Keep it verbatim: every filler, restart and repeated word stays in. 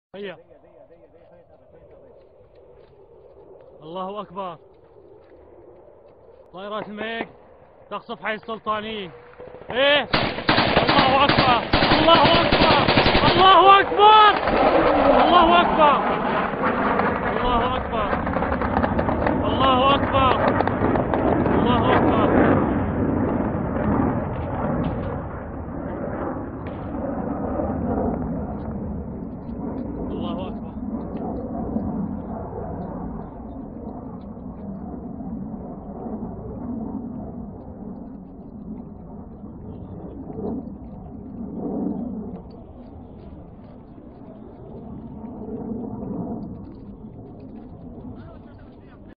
هيا. الله أكبر. طائرات الميج تقصف حي السلطانية. ايه الله أكبر.